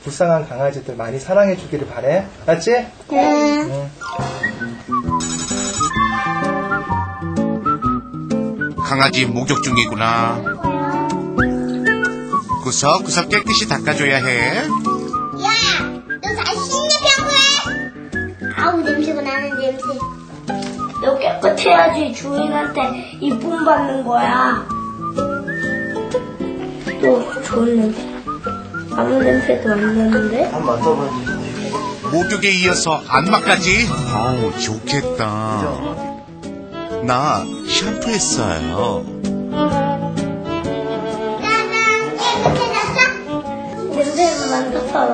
불쌍한 강아지들 많이 사랑해 주기를 바래. 알았지? 네. 응. 강아지 목욕 중이구나. 구석구석 깨끗이 닦아줘야 해. 야, 너 다시 씻네 평소에. 아우 냄새가 나는 냄새. 너 깨끗해야지 주인한테 이쁨 받는 거야. 또 좋은 냄새. 아무 냄새도 안 나는데? 한번 만져봐. 목욕에 이어서 안마까지. 어우, 좋겠다. 나 샴푸했어요. 깨끗해졌어? 냄새가 맡아봐.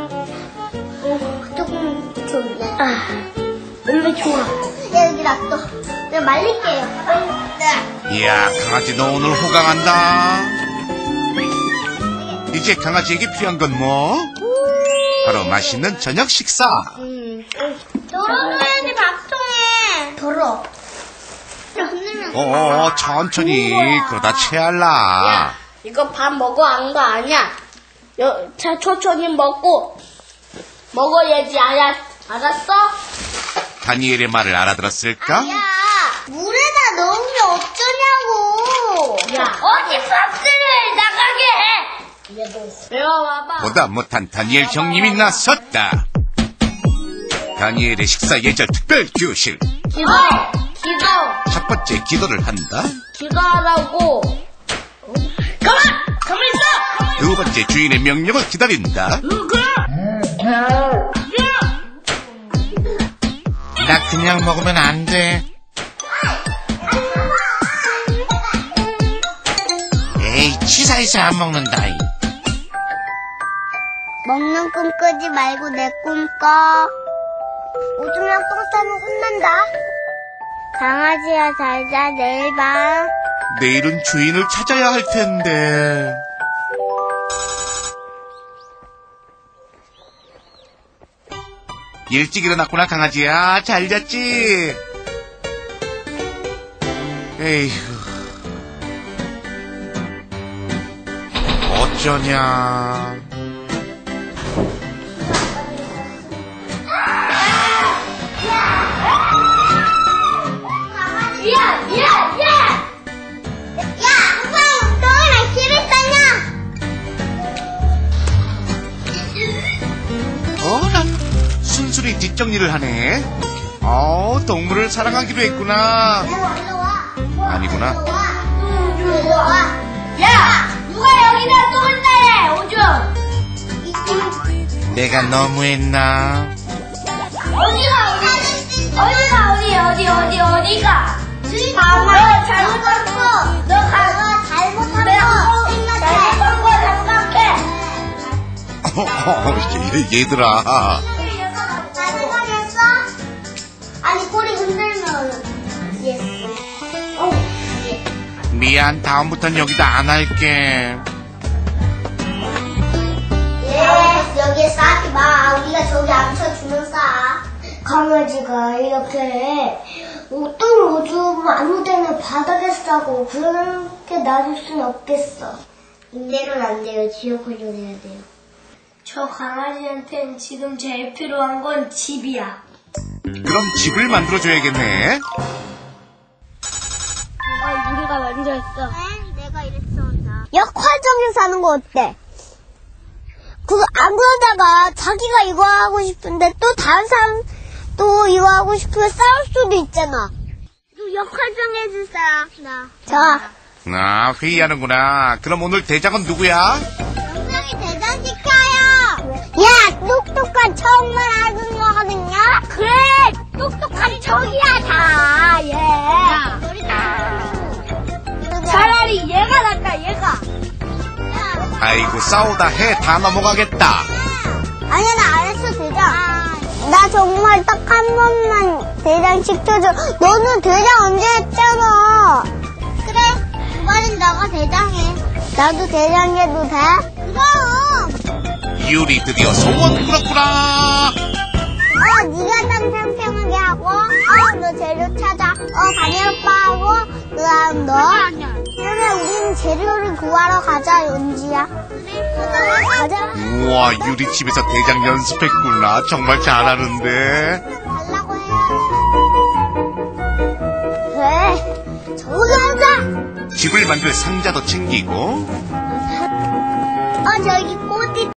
조금 좋은데. 냄새 좋아. 여기 놔둬. 내가 말릴게요. 이야, 강아지 너 오늘 호강한다. 이제 강아지에게 필요한 건 뭐? 바로 맛있는 저녁 식사. 덜어줘야지 밥통에. 덜어. 천천히. 그러다 체할라. 이거 밥 먹어 안 거 아니야. 천천히 먹고 먹어야지. 알았어? 다니엘의 말을 알아들었을까? 야, 물에다 넣으면 어쩌냐고. 야, 어디 밥들을 나가게 해. 얘도 내가 와봐. 보다 못한 다니엘 형님이 나섰다. 다니엘의 식사 예절 특별 교실. 기도. 첫 번째 기도를 한다. 기도하라고. 가만히 있어. 두 번째 주인의 명령을 기다린다. 나 그냥 먹으면 안 돼. 에이, 치사해서 안 먹는다. 먹는 꿈 꾸지 말고 내 꿈 꿔. 오줌이랑 똥 싸면 혼난다. 강아지야 잘자. 내일 봐. 내일은 주인을 찾아야 할 텐데. 일찍 일어났구나, 강아지야. 잘 잤지? 에이휴. 어쩌냐. 야, 항상 똥이랑 실을 싸냐? 난 순순히 뒷정리를 하네. 동물을 사랑하기로 했구나. 일로 와. 아니구나. 일로 와. 야, 누가 여기다 똥을 싸래? 오줌. 내가 너무했나? 어디가? 너 잘못했어. 너 잘못한 잘못한 거 생각해. 얘들아. 잘못하겠어? 아니 꼬리 흔들면 이해했어. 미안, 다음부턴 여기다 안 할게. 여기에 싸지 마. 우리가 저기 앉혀주면 싸. 강아지가 이렇게 똥 오줌 아무 데나 바닥에 싸고 그렇게 놔둘 순 없겠어. 이대로는 안 돼요. 지역훈련해야 돼요. 저 강아지한테는 지금 제일 필요한 건 집이야. 그럼 집을 만들어줘야겠네. 우리가 먼저 했어. 내가 이랬어. 역할적에서 하는 거 어때? 그거 안 그러다가 자기가 이거 하고 싶은데 또 다른 사람 또 이거 하고 싶으면 싸울 수도 있잖아. 역할정 해줄 사람. 자. 회의하는구나. 그럼 오늘 대장은 누구야? 영상이 대장 시켜요. 야, 똑똑한 척만 하는 거거든요. 그래, 똑똑한 척이야 다. 차라리 얘가 낫다, 얘가. 아이고, 싸우다 해 다 넘어가겠다. 아니야, 나 안 했어, 대장. 나 정말 딱 한 번만 대장 시켜줘. 너는 대장 언제 했잖아. 그래, 이번엔 너가 대장해. 나도 대장해도 돼? 그럼. 유리 드디어 소원 풀었구나. 네가 땀 평평하게 하고, 너 재료 찾아. 다니엘 오빠하고, 그다음 너. 그러면 우리는 재료를 구하러 가자, 연지야. 그래. 가자. 우와, 유리집에서 대장 연습했구나. 정말 잘하는데. 달라고 해야 해. 그래. 저기 가자. 집을 만들 상자도 챙기고 저기 꽃이